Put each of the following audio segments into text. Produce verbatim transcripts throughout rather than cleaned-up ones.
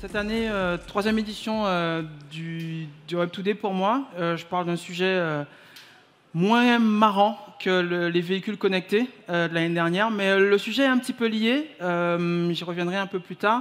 Cette année, euh, troisième édition euh, du, du Web deux D pour moi. Euh, je parle d'un sujet euh, moins marrant que le, les véhicules connectés euh, de l'année dernière, mais le sujet est un petit peu lié. Euh, J'y reviendrai un peu plus tard.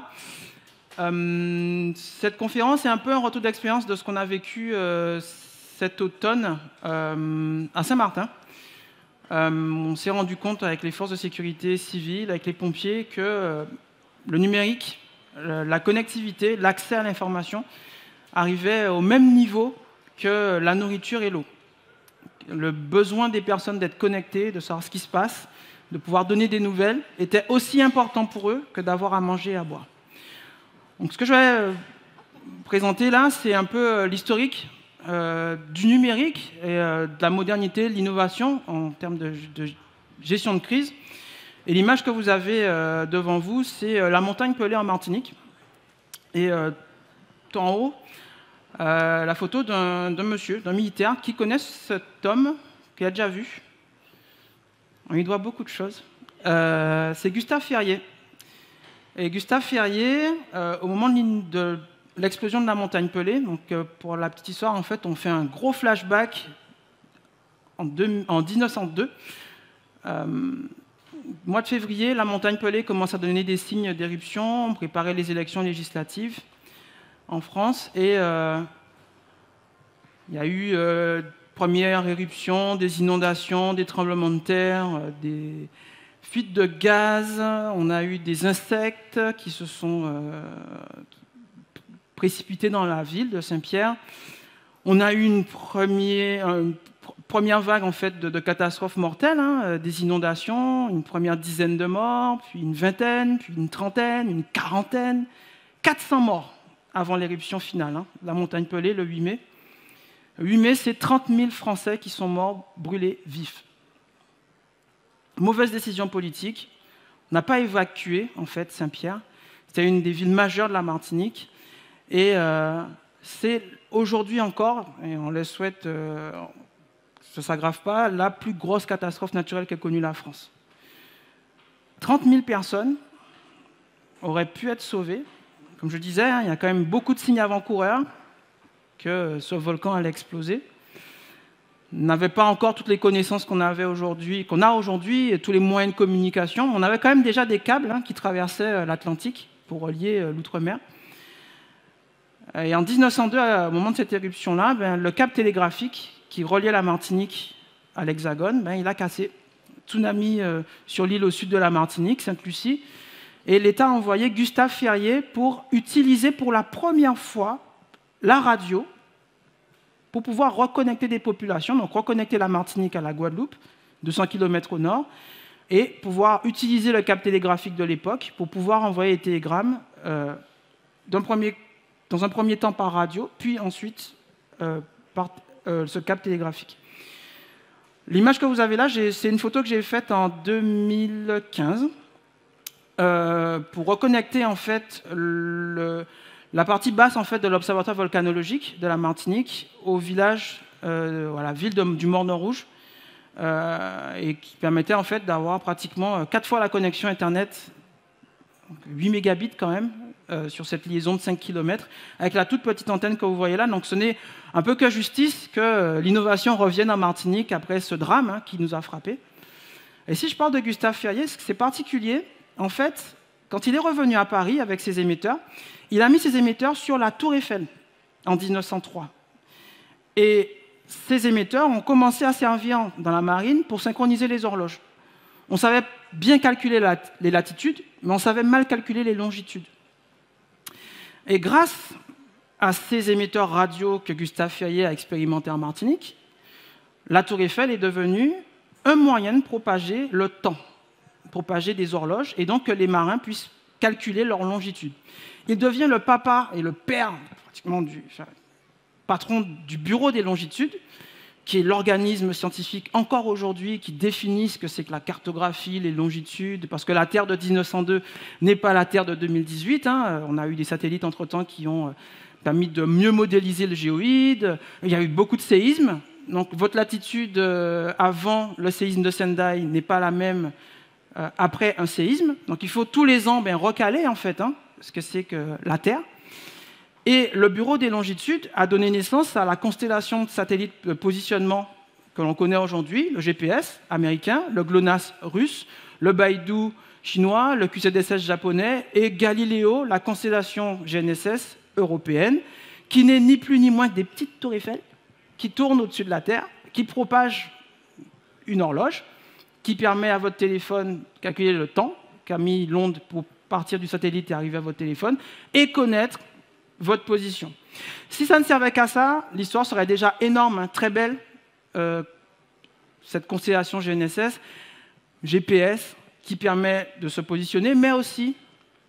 Euh, cette conférence est un peu un retour d'expérience de ce qu'on a vécu euh, cet automne euh, à Saint-Martin. Euh, on s'est rendu compte avec les forces de sécurité civiles, avec les pompiers, que euh, le numérique, la connectivité, l'accès à l'information arrivait au même niveau que la nourriture et l'eau. Le besoin des personnes d'être connectées, de savoir ce qui se passe, de pouvoir donner des nouvelles, était aussi important pour eux que d'avoir à manger et à boire. Donc, ce que je vais présenter là, c'est un peu l'historique euh, du numérique et euh, de la modernité, de l'innovation en termes de, de gestion de crise. Et l'image que vous avez euh, devant vous, c'est euh, la montagne Pelée en Martinique. Et euh, tout en haut, euh, la photo d'un monsieur, d'un militaire, qui connaît cet homme, qu'il a déjà vu. On lui doit beaucoup de choses. Euh, c'est Gustave Ferrier. Et Gustave Ferrier, euh, au moment de l'explosion de la montagne Pelée, donc euh, pour la petite histoire, en fait, on fait un gros flashback en, deux, en mille neuf cent deux. Euh, mois de février, la montagne Pelée commence à donner des signes d'éruption, on préparait les élections législatives en France, et euh, il y a eu euh, première éruption, des inondations, des tremblements de terre, euh, des fuites de gaz, on a eu des insectes qui se sont euh, précipités dans la ville de Saint-Pierre. On a eu une première, une première vague en fait, de, de catastrophes mortelles, hein, des inondations, une première dizaine de morts, puis une vingtaine, puis une trentaine, une quarantaine, quatre cents morts avant l'éruption finale, hein, la montagne Pelée, le huit mai. Le huit mai, c'est trente mille Français qui sont morts, brûlés vifs. Mauvaise décision politique. On n'a pas évacué, en fait, Saint-Pierre. C'était une des villes majeures de la Martinique. Et euh, c'est aujourd'hui encore, et on le souhaite, euh, ça ne s'aggrave pas, la plus grosse catastrophe naturelle qu'a connue la France. trente mille personnes auraient pu être sauvées. Comme je disais, hein, il y a quand même beaucoup de signes avant-coureurs que ce volcan allait exploser. On n'avait pas encore toutes les connaissances qu'on avait aujourd'hui, qu'on a aujourd'hui, et tous les moyens de communication. On avait quand même déjà des câbles hein, qui traversaient l'Atlantique pour relier euh, l'outre-mer. Et en mille neuf cent deux, au moment de cette éruption-là, ben, le câble télégraphique qui reliait la Martinique à l'Hexagone, ben, il a cassé. Tsunami euh, sur l'île au sud de la Martinique, Sainte-Lucie. Et l'État a envoyé Gustave Ferrier pour utiliser pour la première fois la radio pour pouvoir reconnecter des populations, donc reconnecter la Martinique à la Guadeloupe, deux cents kilomètres au nord, et pouvoir utiliser le câble télégraphique de l'époque pour pouvoir envoyer les télégrammes euh, d'un premier dans un premier temps par radio, puis ensuite euh, par euh, ce câble télégraphique. L'image que vous avez là, c'est une photo que j'ai faite en deux mille quinze euh, pour reconnecter en fait le, la partie basse en fait, de l'observatoire volcanologique de la Martinique au village, euh, voilà, ville de, du Morne-Rouge, euh, et qui permettait en fait d'avoir pratiquement quatre fois la connexion Internet, huit mégabits quand même, Euh, sur cette liaison de cinq kilomètres, avec la toute petite antenne que vous voyez là. Donc ce n'est un peu que justice que euh, l'innovation revienne en Martinique après ce drame hein, qui nous a frappés. Et si je parle de Gustave Ferrier, c'est particulier. En fait, quand il est revenu à Paris avec ses émetteurs, il a mis ses émetteurs sur la Tour Eiffel en mille neuf cent trois. Et ces émetteurs ont commencé à servir dans la marine pour synchroniser les horloges. On savait bien calculer la, les latitudes, mais on savait mal calculer les longitudes. Et grâce à ces émetteurs radio que Gustave Ferrier a expérimenté en Martinique, la Tour Eiffel est devenue un moyen de propager le temps, propager des horloges, et donc que les marins puissent calculer leur longitude. Il devient le papa et le père, pratiquement du enfin, patron du Bureau des longitudes, qui est l'organisme scientifique encore aujourd'hui qui définit ce que c'est que la cartographie, les longitudes, parce que la Terre de mille neuf cent deux n'est pas la Terre de deux mille dix-huit. Hein. On a eu des satellites entre-temps qui ont permis de mieux modéliser le géoïde. Il y a eu beaucoup de séismes. Donc votre latitude avant le séisme de Sendai n'est pas la même après un séisme. Donc il faut tous les ans ben, recaler en fait hein, ce que c'est que la Terre. Et le Bureau des longitudes a donné naissance à la constellation de satellites de positionnement que l'on connaît aujourd'hui, le G P S américain, le GLONASS russe, le Beidou chinois, le Q Z S S japonais et Galileo, la constellation G N S S européenne, qui n'est ni plus ni moins que des petites tours Eiffel qui tournent au-dessus de la Terre, qui propagent une horloge, qui permet à votre téléphone de calculer le temps qu'a mis l'onde pour partir du satellite et arriver à votre téléphone, et connaître votre position. Si ça ne servait qu'à ça, l'histoire serait déjà énorme, hein, très belle, euh, cette constellation G N S S, G P S, qui permet de se positionner, mais aussi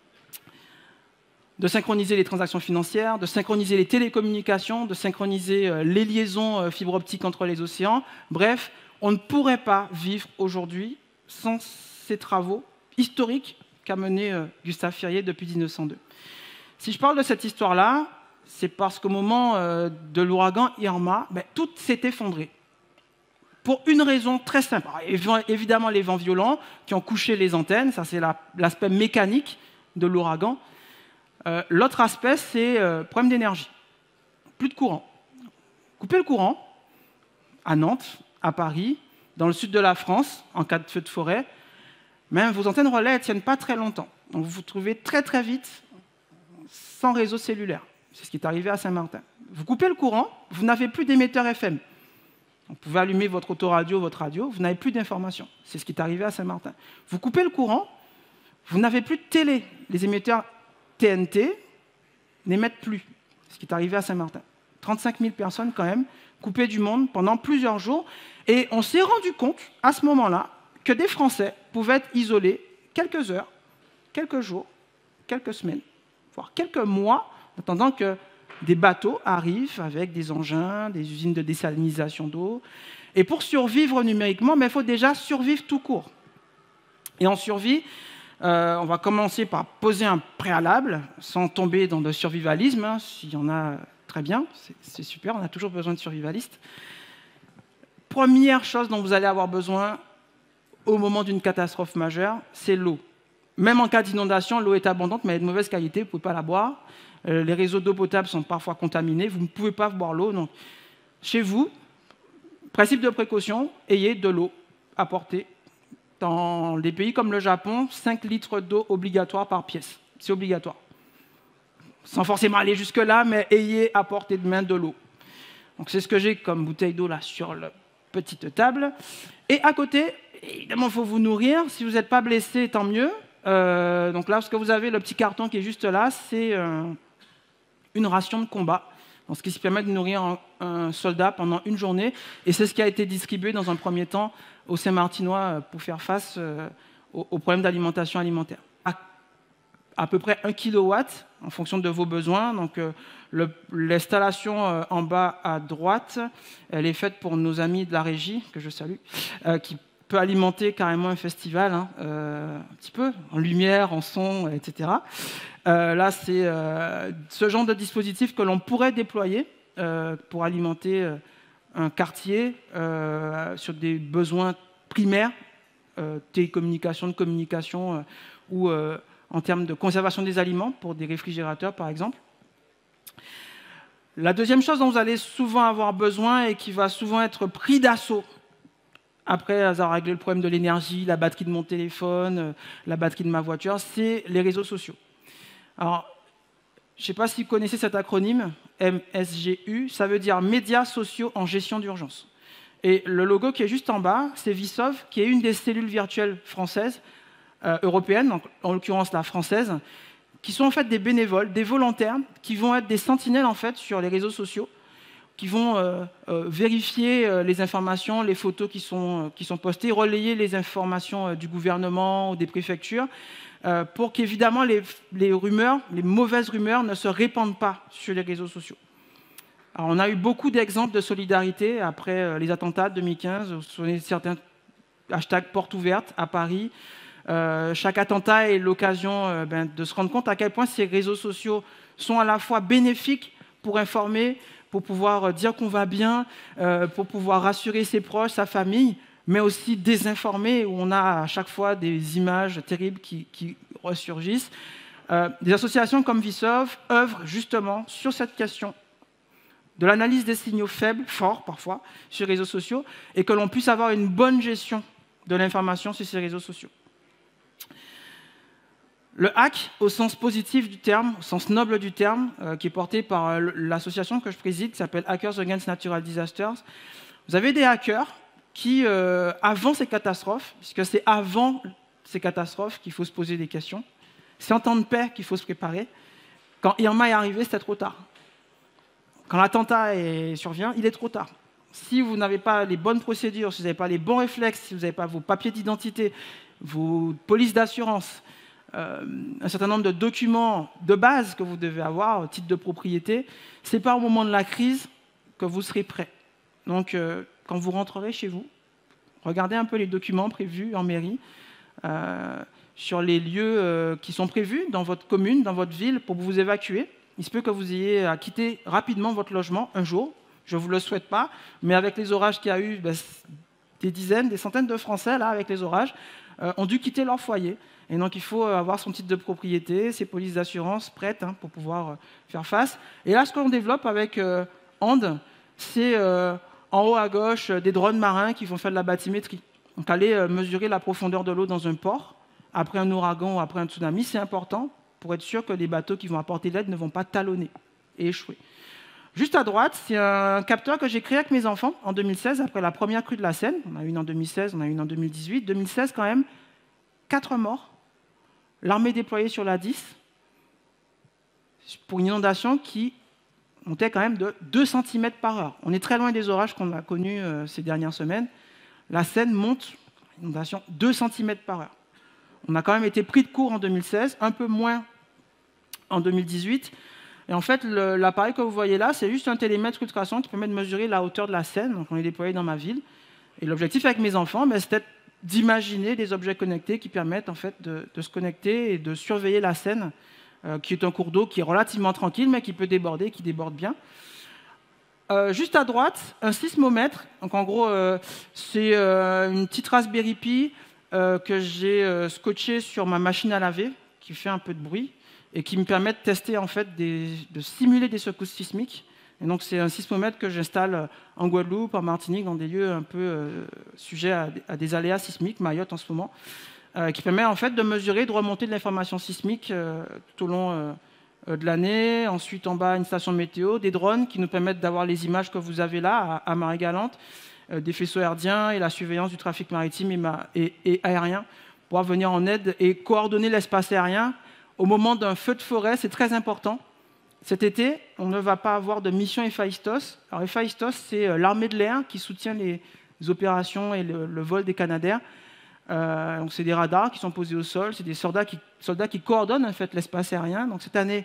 de synchroniser les transactions financières, de synchroniser les télécommunications, de synchroniser euh, les liaisons euh, fibre optique entre les océans. Bref, on ne pourrait pas vivre aujourd'hui sans ces travaux historiques qu'a mené euh, Gustave Férié depuis mille neuf cent deux. Si je parle de cette histoire-là, c'est parce qu'au moment euh, de l'ouragan Irma, ben, tout s'est effondré. Pour une raison très simple. Alors, évidemment, les vents violents qui ont couché les antennes, ça c'est l'aspect mécanique de l'ouragan. Euh, L'autre aspect, c'est euh, problème d'énergie. Plus de courant. Coupez le courant à Nantes, à Paris, dans le sud de la France, en cas de feu de forêt, même vos antennes relais ne tiennent pas très longtemps. Donc vous vous trouvez très très vite sans réseau cellulaire. C'est ce qui est arrivé à Saint-Martin. Vous coupez le courant, vous n'avez plus d'émetteur F M. Vous pouvez allumer votre autoradio, votre radio, vous n'avez plus d'informations. C'est ce qui est arrivé à Saint-Martin. Vous coupez le courant, vous n'avez plus de télé. Les émetteurs T N T n'émettent plus. C'est ce qui est arrivé à Saint-Martin. trente-cinq mille personnes quand même, coupées du monde pendant plusieurs jours. Et on s'est rendu compte, à ce moment-là, que des Français pouvaient être isolés quelques heures, quelques jours, quelques semaines, voire quelques mois, en attendant que des bateaux arrivent avec des engins, des usines de désalinisation d'eau. Et pour survivre numériquement, il faut déjà survivre tout court. Et en survie, euh, on va commencer par poser un préalable, sans tomber dans le survivalisme. Hein, s'il y en a, très bien, c'est super, on a toujours besoin de survivalistes. Première chose dont vous allez avoir besoin au moment d'une catastrophe majeure, c'est l'eau. Même en cas d'inondation, l'eau est abondante, mais elle est de mauvaise qualité, vous ne pouvez pas la boire. Euh, les réseaux d'eau potable sont parfois contaminés, vous ne pouvez pas boire l'eau. Donc, chez vous, principe de précaution, ayez de l'eau apportée. Dans des pays comme le Japon, cinq litres d'eau obligatoire par pièce. C'est obligatoire. Sans forcément aller jusque-là, mais ayez à portée de main de l'eau. Donc, c'est ce que j'ai comme bouteille d'eau là sur la petite table. Et à côté, évidemment, il faut vous nourrir. Si vous n'êtes pas blessé, tant mieux. Euh, donc là, ce que vous avez, le petit carton qui est juste là, c'est euh, une ration de combat. Donc, ce qui permet de nourrir un, un soldat pendant une journée. Et c'est ce qui a été distribué dans un premier temps aux Saint-Martinois pour faire face euh, aux, aux problèmes d'alimentation alimentaire. À, à peu près un kilowatt en fonction de vos besoins. Donc, euh, l'installation euh, en bas à droite, elle est faite pour nos amis de la régie, que je salue, euh, qui peut alimenter carrément un festival, hein, euh, un petit peu, en lumière, en son, et cetera. Euh, là, c'est euh, ce genre de dispositif que l'on pourrait déployer euh, pour alimenter euh, un quartier euh, sur des besoins primaires, euh, télécommunications, de communication, euh, ou euh, en termes de conservation des aliments, pour des réfrigérateurs, par exemple. La deuxième chose dont vous allez souvent avoir besoin et qui va souvent être pris d'assaut après avoir réglé le problème de l'énergie, la batterie de mon téléphone, la batterie de ma voiture, c'est les réseaux sociaux. Alors, je ne sais pas si vous connaissez cet acronyme, M S G U, ça veut dire médias sociaux en gestion d'urgence. Et le logo qui est juste en bas, c'est Visov, qui est une des cellules virtuelles françaises, euh, européennes, donc, en l'occurrence la française, qui sont en fait des bénévoles, des volontaires, qui vont être des sentinelles en fait sur les réseaux sociaux, qui vont euh, euh, vérifier euh, les informations, les photos qui sont, euh, qui sont postées, relayer les informations euh, du gouvernement ou des préfectures, euh, pour qu'évidemment les, les rumeurs, les mauvaises rumeurs ne se répandent pas sur les réseaux sociaux. Alors, on a eu beaucoup d'exemples de solidarité après euh, les attentats de deux mille quinze, vous vous souvenez de certains hashtags portes ouvertes à Paris. Euh, chaque attentat est l'occasion euh, ben, de se rendre compte à quel point ces réseaux sociaux sont à la fois bénéfiques pour informer, pour pouvoir dire qu'on va bien, euh, pour pouvoir rassurer ses proches, sa famille, mais aussi désinformer, où on a à chaque fois des images terribles qui, qui ressurgissent. Euh, des associations comme Vsov œuvrent justement sur cette question de l'analyse des signaux faibles, forts parfois, sur les réseaux sociaux, et que l'on puisse avoir une bonne gestion de l'information sur ces réseaux sociaux. Le hack, au sens positif du terme, au sens noble du terme, euh, qui est porté par euh, l'association que je préside, qui s'appelle Hackers Against Natural Disasters. Vous avez des hackers qui, euh, avant ces catastrophes, puisque c'est avant ces catastrophes qu'il faut se poser des questions, c'est en temps de paix qu'il faut se préparer. Quand Irma est arrivé, c'était trop tard. Quand l'attentat survient, il est trop tard. Si vous n'avez pas les bonnes procédures, si vous n'avez pas les bons réflexes, si vous n'avez pas vos papiers d'identité, vos polices d'assurance, euh, un certain nombre de documents de base que vous devez avoir, au titre de propriété, ce n'est pas au moment de la crise que vous serez prêt. Donc, euh, quand vous rentrerez chez vous, regardez un peu les documents prévus en mairie, euh, sur les lieux euh, qui sont prévus dans votre commune, dans votre ville, pour vous évacuer. Il se peut que vous ayez à quitter rapidement votre logement un jour. Je ne vous le souhaite pas, mais avec les orages qu'il y a eu, ben, des dizaines, des centaines de Français, là, avec les orages, euh, ont dû quitter leur foyer. Et donc, il faut avoir son titre de propriété, ses polices d'assurance prêtes hein, pour pouvoir euh, faire face. Et là, ce qu'on développe avec euh, And, c'est euh, en haut à gauche des drones marins qui vont faire de la bathymétrie. Donc, aller euh, mesurer la profondeur de l'eau dans un port, après un ouragan ou après un tsunami, c'est important pour être sûr que les bateaux qui vont apporter l'aide ne vont pas talonner et échouer. Juste à droite, c'est un capteur que j'ai créé avec mes enfants en deux mille seize, après la première crue de la Seine. On a eu une en deux mille seize, on a eu une en deux mille dix-huit. deux mille seize, quand même, quatre morts. L'armée déployée sur l'A dix pour une inondation qui montait quand même de deux centimètres par heure. On est très loin des orages qu'on a connus euh, ces dernières semaines. La Seine monte, inondation, deux centimètres par heure. On a quand même été pris de court en deux mille seize, un peu moins en deux mille dix-huit. Et en fait, l'appareil que vous voyez là, c'est juste un télémètre ultrason qui permet de mesurer la hauteur de la Seine. Donc, on est déployé dans ma ville. Et l'objectif avec mes enfants, ben, c'était d'imaginer des objets connectés qui permettent en fait, de, de se connecter et de surveiller la Seine, euh, qui est un cours d'eau qui est relativement tranquille, mais qui peut déborder, qui déborde bien. Euh, juste à droite, un sismomètre. Donc, en gros, euh, c'est euh, une petite Raspberry Pi euh, que j'ai euh, scotché sur ma machine à laver, qui fait un peu de bruit, et qui me permet de tester, en fait, des, de simuler des secousses sismiques. Et donc, c'est un sismomètre que j'installe en Guadeloupe, en Martinique, dans des lieux un peu euh, sujets à, à des aléas sismiques, Mayotte en ce moment, euh, qui permet, en fait, de mesurer, de remonter de l'information sismique euh, tout au long euh, de l'année. Ensuite, en bas, une station météo, des drones qui nous permettent d'avoir les images que vous avez là, à, à Marie-Galante, euh, des faisceaux hertziens et la surveillance du trafic maritime et, ma, et, et aérien, pour venir en aide et coordonner l'espace aérien. Au moment d'un feu de forêt, c'est très important. Cet été, on ne va pas avoir de mission Héphaïstos. Alors, Héphaïstos, c'est l'armée de l'air qui soutient les opérations et le, le vol des Canadair. Euh, donc, c'est des radars qui sont posés au sol, c'est des soldats qui, soldats qui coordonnent en fait, l'espace aérien. Donc, cette année,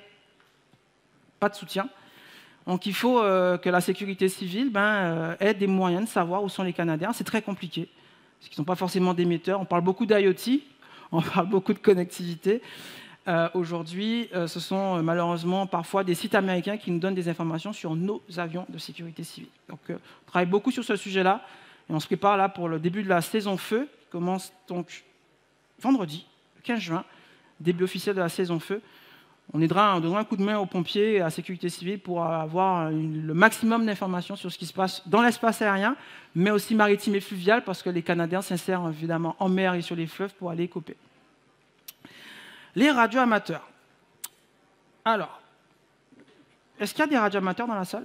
pas de soutien. Donc, il faut euh, que la sécurité civile ben, euh, ait des moyens de savoir où sont les Canadair. C'est très compliqué, parce qu'ils ne sont pas forcément d'émetteurs. On parle beaucoup d'I O T, on parle beaucoup de connectivité. Euh, Aujourd'hui, euh, ce sont euh, malheureusement parfois des sites américains qui nous donnent des informations sur nos avions de sécurité civile. Donc, euh, on travaille beaucoup sur ce sujet-là et on se prépare là pour le début de la saison feu, qui commence donc vendredi, le quinze juin, début officiel de la saison feu. On aidera, on donnera un coup de main aux pompiers et à la sécurité civile pour avoir une, le maximum d'informations sur ce qui se passe dans l'espace aérien, mais aussi maritime et fluvial, parce que les Canadiens s'insèrent évidemment en mer et sur les fleuves pour aller écoper. Les radioamateurs. Alors, est-ce qu'il y a des radioamateurs dans la salle?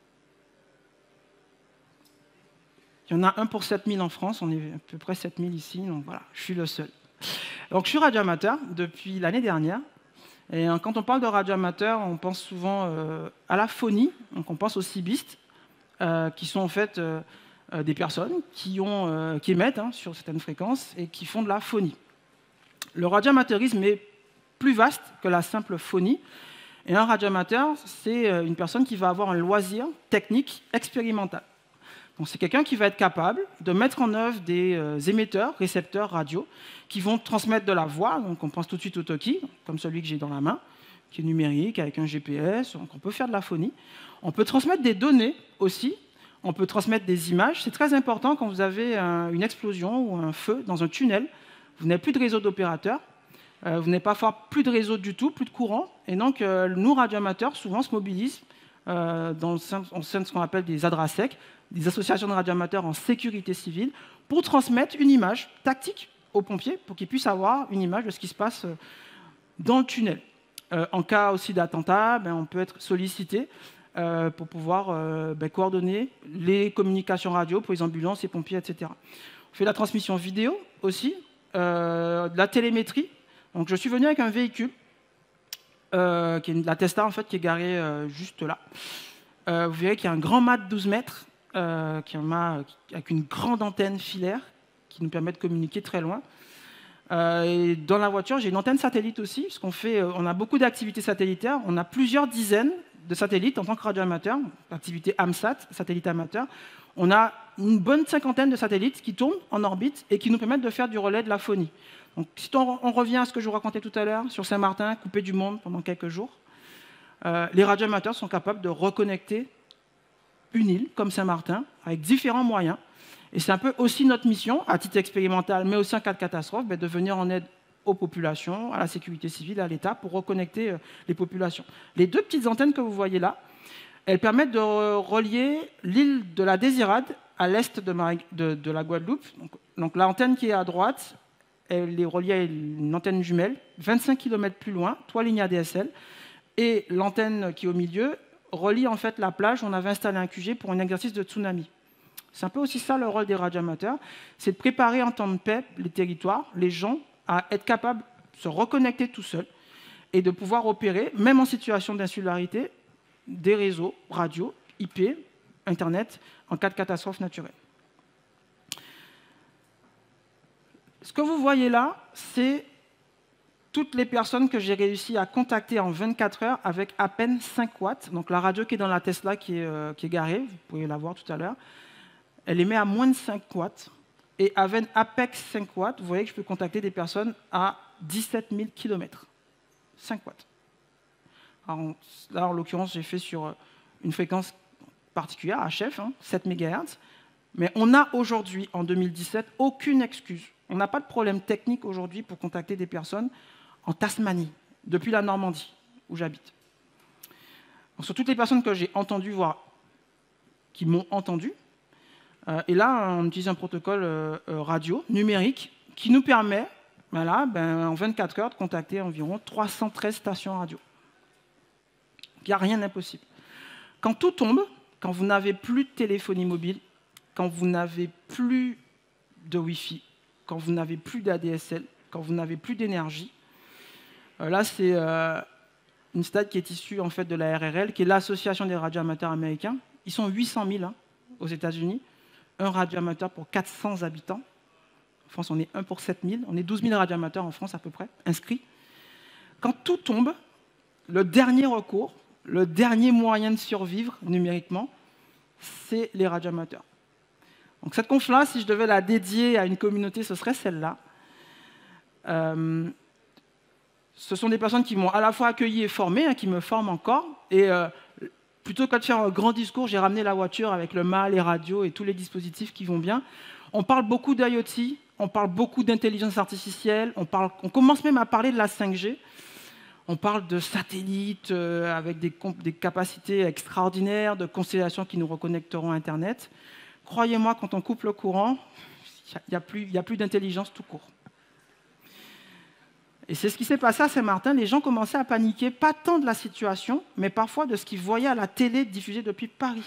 Il y en a un pour sept mille en France, on est à peu près sept mille ici, donc voilà, je suis le seul. Donc je suis radioamateur depuis l'année dernière, et quand on parle de radioamateurs, on pense souvent euh, à la phonie, donc on pense aux cibistes, euh, qui sont en fait euh, euh, des personnes qui, ont, euh, qui émettent hein, sur certaines fréquences et qui font de la phonie. Le radioamateurisme est plus vaste que la simple phonie. Et un radioamateur, c'est une personne qui va avoir un loisir technique expérimental. Donc c'est quelqu'un qui va être capable de mettre en œuvre des euh, émetteurs, récepteurs radio, qui vont transmettre de la voix. Donc on pense tout de suite au talkie, comme celui que j'ai dans la main, qui est numérique, avec un G P S. Donc on peut faire de la phonie. On peut transmettre des données aussi. On peut transmettre des images. C'est très important quand vous avez un, une explosion ou un feu dans un tunnel. Vous n'avez plus de réseau d'opérateurs. Euh, vous n'avez pas fort, plus de réseau du tout, plus de courant. Et donc, euh, nous, radioamateurs, souvent se mobilisent euh, dans le sein, en sein de ce qu'on appelle des ADRASEC, des associations de radioamateurs en sécurité civile, pour transmettre une image tactique aux pompiers, pour qu'ils puissent avoir une image de ce qui se passe dans le tunnel. Euh, en cas aussi d'attentat, ben, on peut être sollicité euh, pour pouvoir euh, ben, coordonner les communications radio pour les ambulances, les pompiers, et cetera. On fait la transmission vidéo aussi, euh, de la télémétrie. Donc, je suis venu avec un véhicule, euh, qui est une, la Tesla en fait, qui est garée euh, juste là. Euh, vous verrez qu'il y a un grand mât de douze mètres, euh, qui est un mât avec une grande antenne filaire qui nous permet de communiquer très loin. Euh, et dans la voiture, j'ai une antenne satellite aussi, parce qu'on fait, on a beaucoup d'activités satellitaires. On a plusieurs dizaines de satellites en tant que radioamateur, activité AMSAT, satellite amateur. On a une bonne cinquantaine de satellites qui tournent en orbite et qui nous permettent de faire du relais de la phonie. Donc, si on, on revient à ce que je vous racontais tout à l'heure sur Saint-Martin, coupé du monde pendant quelques jours, euh, les radioamateurs sont capables de reconnecter une île comme Saint-Martin avec différents moyens. Et c'est un peu aussi notre mission, à titre expérimental, mais aussi en cas de catastrophe, de venir en aide aux populations, à la sécurité civile, à l'État, pour reconnecter les populations. Les deux petites antennes que vous voyez là, elles permettent de relier l'île de la Désirade à l'est de, de, de la Guadeloupe. Donc, donc l'antenne qui est à droite, elle est reliée à une antenne jumelle, vingt-cinq kilomètres plus loin, trois lignes A D S L, et l'antenne qui est au milieu relie en fait la plage où on avait installé un Q G pour un exercice de tsunami. C'est un peu aussi ça le rôle des radioamateurs, c'est de préparer en temps de paix les territoires, les gens, à être capables de se reconnecter tout seuls et de pouvoir opérer, même en situation d'insularité, des réseaux radio, I P, Internet, en cas de catastrophe naturelle. Ce que vous voyez là, c'est toutes les personnes que j'ai réussi à contacter en vingt-quatre heures avec à peine cinq watts. Donc la radio qui est dans la Tesla qui est, euh, qui est garée, vous pouvez la voir tout à l'heure, elle émet à moins de cinq watts. Et avec à peine cinq watts, vous voyez que je peux contacter des personnes à dix-sept mille kilomètres. cinq watts. Alors, là, en l'occurrence, j'ai fait sur une fréquence particulière, H F, hein, sept mégahertz. Mais on n'a aujourd'hui, en deux mille dix-sept, aucune excuse. On n'a pas de problème technique aujourd'hui pour contacter des personnes en Tasmanie, depuis la Normandie, où j'habite. Sur toutes les personnes que j'ai entendues, voire qui m'ont entendu, euh, et là, on utilise un protocole euh, radio numérique qui nous permet, voilà, ben, en vingt-quatre heures, de contacter environ trois cent treize stations radio. Il n'y a rien d'impossible. Quand tout tombe, quand vous n'avez plus de téléphonie mobile, quand vous n'avez plus de Wi-Fi, quand vous n'avez plus d'A D S L, quand vous n'avez plus d'énergie, euh, là, c'est euh, une stat qui est issue en fait, de la R R L, qui est l'Association des radioamateurs américains. Ils sont huit cent mille hein, aux États-Unis, un radioamateur pour quatre cents habitants. En France, on est un pour sept mille. On est douze mille radioamateurs en France à peu près, inscrits. Quand tout tombe, le dernier recours, le dernier moyen de survivre numériquement, c'est les radioamateurs. Donc cette conf-là, si je devais la dédier à une communauté, ce serait celle-là. Euh, ce sont des personnes qui m'ont à la fois accueilli et formé, hein, qui me forment encore. Et euh, plutôt que de faire un grand discours, j'ai ramené la voiture avec le mât, les radios et tous les dispositifs qui vont bien. On parle beaucoup d'I O T, on parle beaucoup d'intelligence artificielle, on, parle, on commence même à parler de la cinq G. On parle de satellites euh, avec des, des capacités extraordinaires, de constellations qui nous reconnecteront à Internet. Croyez-moi, quand on coupe le courant, il n'y a plus, il y a plus d'intelligence tout court. Et c'est ce qui s'est passé à Saint-Martin. Les gens commençaient à paniquer, pas tant de la situation, mais parfois de ce qu'ils voyaient à la télé diffusée depuis Paris.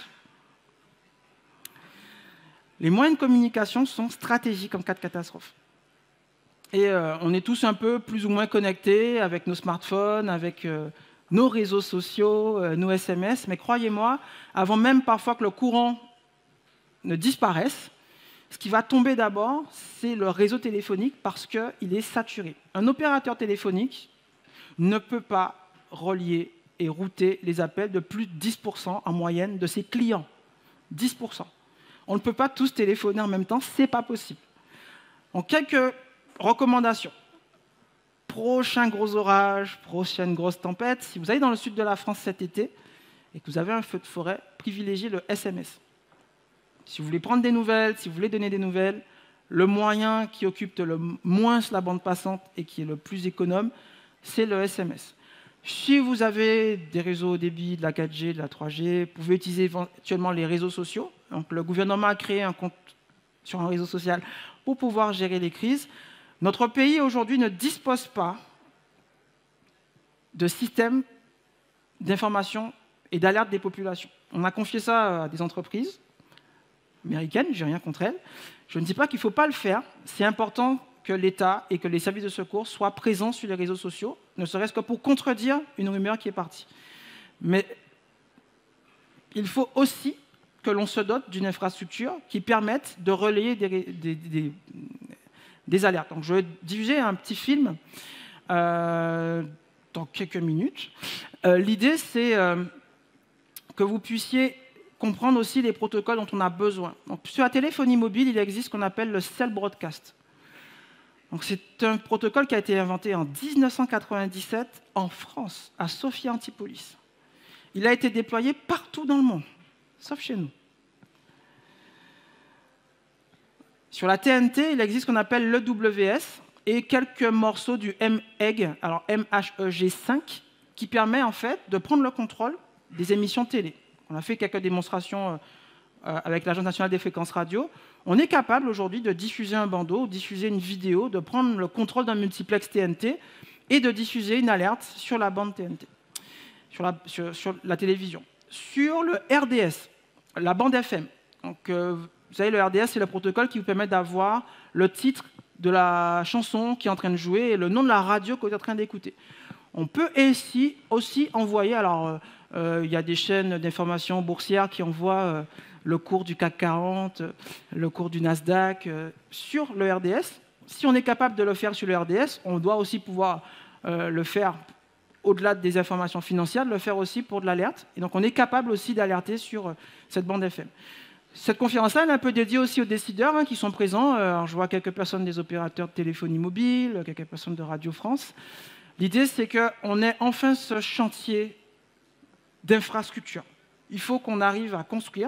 Les moyens de communication sont stratégiques en cas de catastrophe. Et euh, on est tous un peu plus ou moins connectés avec nos smartphones, avec euh, nos réseaux sociaux, euh, nos S M S. Mais croyez-moi, avant même parfois que le courant ne disparaissent, ce qui va tomber d'abord, c'est le réseau téléphonique parce qu'il est saturé. Un opérateur téléphonique ne peut pas relier et router les appels de plus de dix pour cent en moyenne de ses clients. dix pour cent. On ne peut pas tous téléphoner en même temps, ce n'est pas possible. Donc, quelques recommandations. Prochain gros orage, prochaine grosse tempête. Si vous allez dans le sud de la France cet été et que vous avez un feu de forêt, privilégiez le S M S. Si vous voulez prendre des nouvelles, si vous voulez donner des nouvelles, le moyen qui occupe le moins la bande passante et qui est le plus économe, c'est le S M S. Si vous avez des réseaux haut débit, de la quatre G, de la trois G, vous pouvez utiliser éventuellement les réseaux sociaux. Donc, le gouvernement a créé un compte sur un réseau social pour pouvoir gérer les crises. Notre pays, aujourd'hui, ne dispose pas de système d'information et d'alerte des populations. On a confié ça à des entreprises américaines, je n'ai rien contre elles. Je ne dis pas qu'il ne faut pas le faire. C'est important que l'État et que les services de secours soient présents sur les réseaux sociaux, ne serait-ce que pour contredire une rumeur qui est partie. Mais il faut aussi que l'on se dote d'une infrastructure qui permette de relayer des, des, des, des alertes. Donc, je vais diffuser un petit film euh, dans quelques minutes. Euh, L'idée, c'est euh, que vous puissiez comprendre aussi les protocoles dont on a besoin. Donc, sur la téléphonie mobile, il existe ce qu'on appelle le cell broadcast. C'est un protocole qui a été inventé en mille neuf cent quatre-vingt-dix-sept en France, à Sophia Antipolis. Il a été déployé partout dans le monde, sauf chez nous. Sur la T N T, il existe ce qu'on appelle l'E W S et quelques morceaux du M H E G, alors M H E G cinq, qui permet en fait de prendre le contrôle des émissions télé. On a fait quelques démonstrations euh, avec l'Agence nationale des fréquences radio. On est capable aujourd'hui de diffuser un bandeau, diffuser une vidéo, de prendre le contrôle d'un multiplex T N T et de diffuser une alerte sur la bande T N T, sur la, sur, sur la télévision. Sur le R D S, la bande F M. Donc, euh, vous savez, le R D S, c'est le protocole qui vous permet d'avoir le titre de la chanson qui est en train de jouer et le nom de la radio que vous êtes en train d'écouter. On peut ainsi aussi envoyer, alors euh, euh, il y a des chaînes d'information boursières qui envoient euh, le cours du C A C quarante, le cours du Nasdaq euh, sur le R D S. Si on est capable de le faire sur le R D S, on doit aussi pouvoir euh, le faire au-delà des informations financières, de le faire aussi pour de l'alerte. Et donc on est capable aussi d'alerter sur euh, cette bande F M. Cette conférence-là est un peu dédiée aussi aux décideurs hein, qui sont présents. Alors, je vois quelques personnes des opérateurs de téléphonie mobile, quelques personnes de Radio France. L'idée, c'est qu'on ait enfin ce chantier d'infrastructure. Il faut qu'on arrive à construire,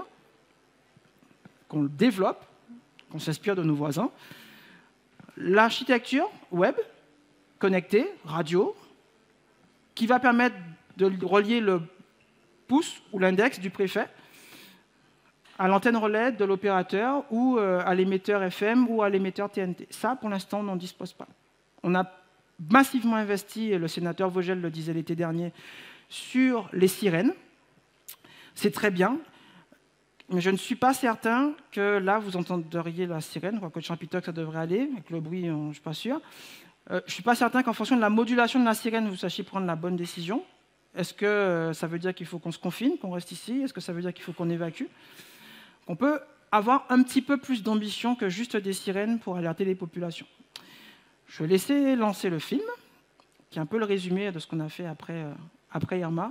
qu'on le développe, qu'on s'inspire de nos voisins. L'architecture web, connectée, radio, qui va permettre de relier le pouce ou l'index du préfet à l'antenne relais de l'opérateur ou à l'émetteur F M ou à l'émetteur T N T. Ça, pour l'instant, on n'en dispose pas. On a massivement investi, et le sénateur Vogel le disait l'été dernier, sur les sirènes. C'est très bien, mais je ne suis pas certain que là, vous entendriez la sirène, quoique de Champitoc, ça devrait aller, avec le bruit, je ne suis pas sûr. Euh, je ne suis pas certain qu'en fonction de la modulation de la sirène, vous sachiez prendre la bonne décision. Est-ce que euh, ça veut dire qu'il faut qu'on se confine, qu'on reste ici? Est-ce que ça veut dire qu'il faut qu'on évacue? On peut avoir un petit peu plus d'ambition que juste des sirènes pour alerter les populations. Je vais laisser lancer le film, qui est un peu le résumé de ce qu'on a fait après, euh, après Irma.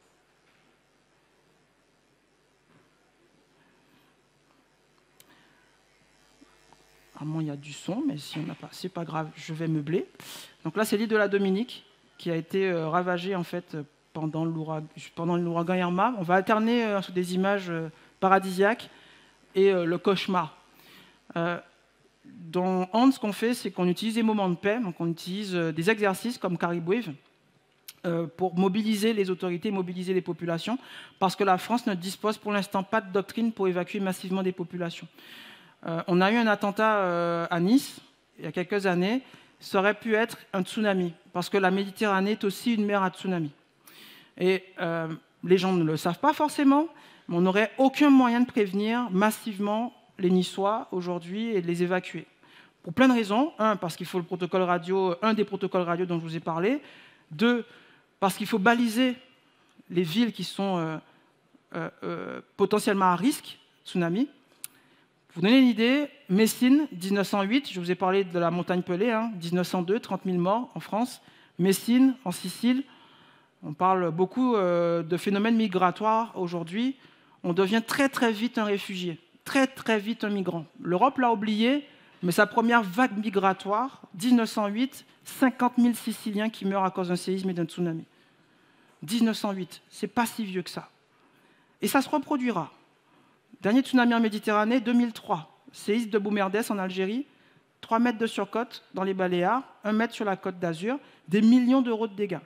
Normalement, il y a du son, mais si on n'a pas, c'est pas grave, je vais meubler. Donc là, c'est l'île de la Dominique, qui a été euh, ravagée en fait pendant l'ouragan Irma. On va alterner euh, sur des images euh, paradisiaques et euh, le cauchemar. Euh, dans Hand, ce qu'on fait, c'est qu'on utilise des moments de paix, donc on utilise euh, des exercices comme Carib Wave euh, pour mobiliser les autorités, mobiliser les populations, parce que la France ne dispose pour l'instant pas de doctrine pour évacuer massivement des populations. Euh, on a eu un attentat euh, à Nice, il y a quelques années, ça aurait pu être un tsunami, parce que la Méditerranée est aussi une mer à tsunami. Et euh, les gens ne le savent pas forcément, mais on n'aurait aucun moyen de prévenir massivement les Niçois aujourd'hui et de les évacuer. Pour plein de raisons. Un, parce qu'il faut le protocole radio, un des protocoles radio dont je vous ai parlé. Deux, parce qu'il faut baliser les villes qui sont euh, euh, euh, potentiellement à risque, tsunami. Pour vous donner une idée, Messine, mille neuf cent huit, je vous ai parlé de la montagne Pelée, hein, mille neuf cent deux, trente mille morts en France. Messine, en Sicile, on parle beaucoup euh, de phénomènes migratoires aujourd'hui. On devient très très vite un réfugié, très très vite un migrant. L'Europe l'a oublié, mais sa première vague migratoire, mille neuf cent huit, cinquante mille Siciliens qui meurent à cause d'un séisme et d'un tsunami. mille neuf cent huit, c'est pas si vieux que ça. Et ça se reproduira. Dernier tsunami en Méditerranée, deux mille trois, séisme de Boumerdès en Algérie, trois mètres de surcote dans les Baléares, un mètre sur la Côte d'Azur, des millions d'euros de dégâts.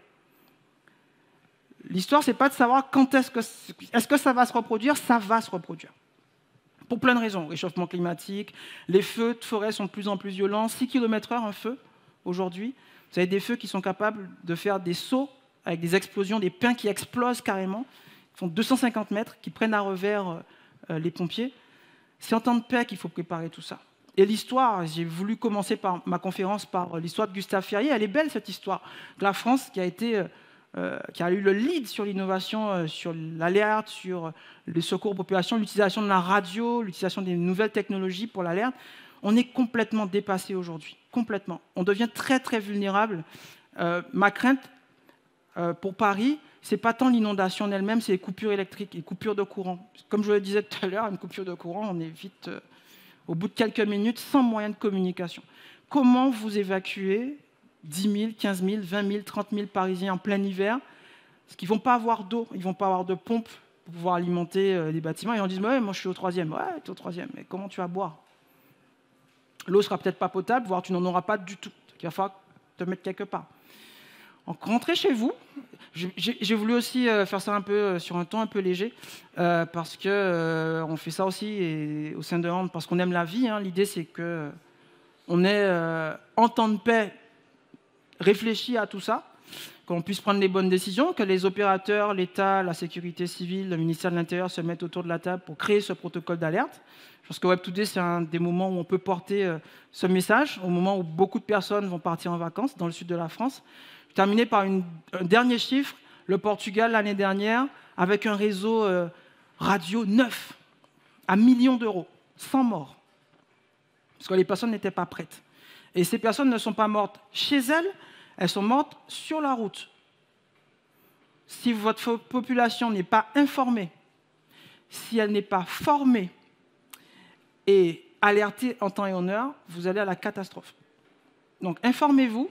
L'histoire, ce n'est pas de savoir quand est-ce que, est-ce que ça va se reproduire, ça va se reproduire. Pour plein de raisons. Réchauffement climatique, les feux de forêt sont de plus en plus violents, six kilomètres heure un feu aujourd'hui. Vous avez des feux qui sont capables de faire des sauts avec des explosions, des pins qui explosent carrément, qui font deux cent cinquante mètres, qui prennent à revers euh, les pompiers. C'est en temps de paix qu'il faut préparer tout ça. Et l'histoire, j'ai voulu commencer par ma conférence par l'histoire de Gustave Ferrier. Elle est belle, cette histoire. De la France qui a, été, euh, qui a eu le lead sur l'innovation, euh, sur l'alerte, sur le secours aux populations, l'utilisation de la radio, l'utilisation des nouvelles technologies pour l'alerte. On est complètement dépassé aujourd'hui. Complètement. On devient très, très vulnérable. Euh, ma crainte euh, pour Paris, ce n'est pas tant l'inondation en elle-même, c'est les coupures électriques, les coupures de courant. Comme je le disais tout à l'heure, une coupure de courant, on est vite... Euh, au bout de quelques minutes, sans moyen de communication. Comment vous évacuez dix mille, quinze mille, vingt mille, trente mille Parisiens en plein hiver, parce qu'ils ne vont pas avoir d'eau, ils ne vont pas avoir de pompe pour pouvoir alimenter les bâtiments. Et on dit, ouais, moi je suis au troisième. Ouais, tu es au troisième, mais comment tu vas boire? L'eau ne sera peut-être pas potable, voire tu n'en auras pas du tout. Il va falloir te mettre quelque part. Donc, rentrez chez vous. J'ai voulu aussi faire ça un peu sur un ton un peu léger, euh, parce qu'on euh, fait ça aussi et, au sein de Hand, parce qu'on aime la vie. Hein. L'idée, c'est qu'on ait, euh, en temps de paix, réfléchi à tout ça, qu'on puisse prendre les bonnes décisions, que les opérateurs, l'État, la sécurité civile, le ministère de l'Intérieur se mettent autour de la table pour créer ce protocole d'alerte. Je pense que Web deux D, c'est un des moments où on peut porter euh, ce message, au moment où beaucoup de personnes vont partir en vacances dans le sud de la France. Je vais terminer par une, un dernier chiffre. Le Portugal, l'année dernière, avec un réseau euh, radio neuf, à millions d'euros, sans mort. Parce que les personnes n'étaient pas prêtes. Et ces personnes ne sont pas mortes chez elles, elles sont mortes sur la route. Si votre population n'est pas informée, si elle n'est pas formée et alertée en temps et en heure, vous allez à la catastrophe. Donc informez-vous,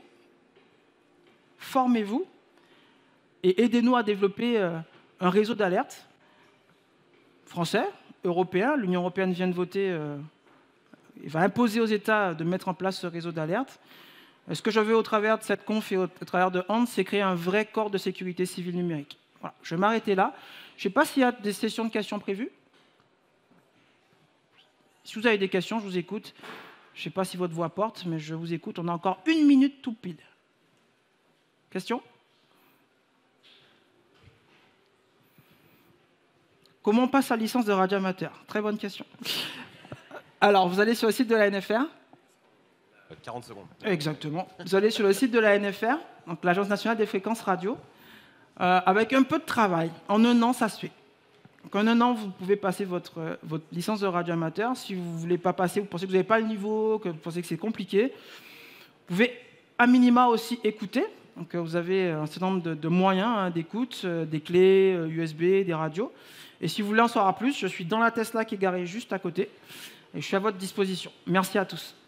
formez-vous et aidez-nous à développer euh, un réseau d'alerte français, européen. L'Union européenne vient de voter, euh, il va imposer aux États de mettre en place ce réseau d'alerte. Ce que je veux au travers de cette conf et au travers de Hand, c'est créer un vrai corps de sécurité civile numérique. Voilà, je vais m'arrêter là. Je ne sais pas s'il y a des sessions de questions prévues. Si vous avez des questions, je vous écoute. Je ne sais pas si votre voix porte, mais je vous écoute. On a encore une minute tout pile. Question? Comment on passe la licence de radioamateur? Très bonne question. Alors, vous allez sur le site de la N F R. quarante secondes. Exactement. Vous allez sur le site de la N F R, donc l'Agence nationale des fréquences radio, euh, avec un peu de travail. En un an, ça se fait. Donc, en un an, vous pouvez passer votre, votre licence de radioamateur. Si vous ne voulez pas passer, vous pensez que vous n'avez pas le niveau, que vous pensez que c'est compliqué, vous pouvez à minima aussi écouter. Donc, vous avez un certain nombre de, de moyens hein, d'écoute, euh, des clés euh, U S B, des radios. Et si vous voulez en savoir plus, je suis dans la Tesla qui est garée juste à côté. Et je suis à votre disposition. Merci à tous.